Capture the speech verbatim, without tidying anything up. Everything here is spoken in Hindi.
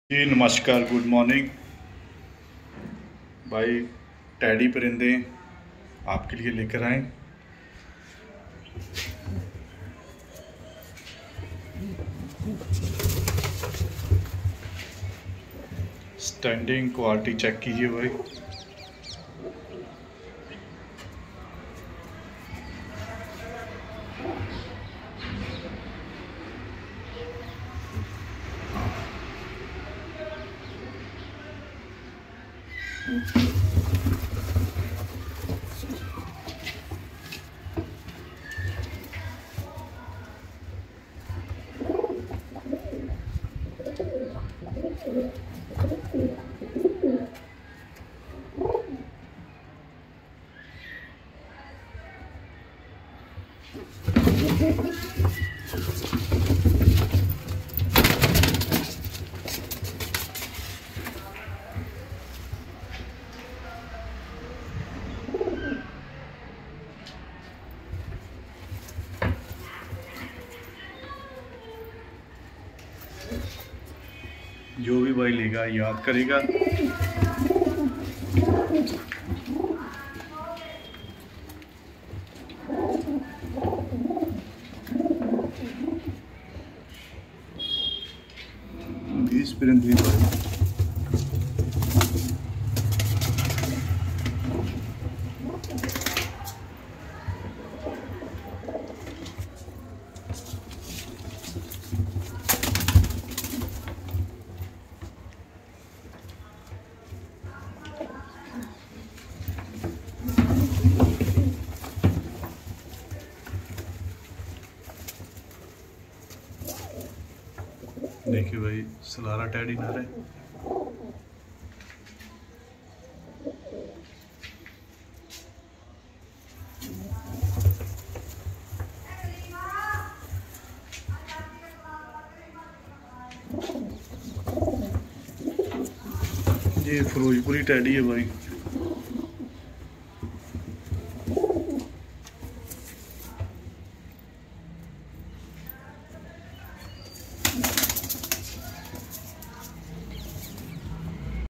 जी नमस्कार, गुड मॉर्निंग भाई। टैडी परिंदे आपके लिए लेकर आए। स्टैंडिंग क्वालिटी चेक कीजिए भाई। जो भी भाई लेगा याद करेगा। बीस परिंदे भाई। देखिए भाई, सलारा टैडी नर है। ये फिरोजपुरी टैडी है भाई।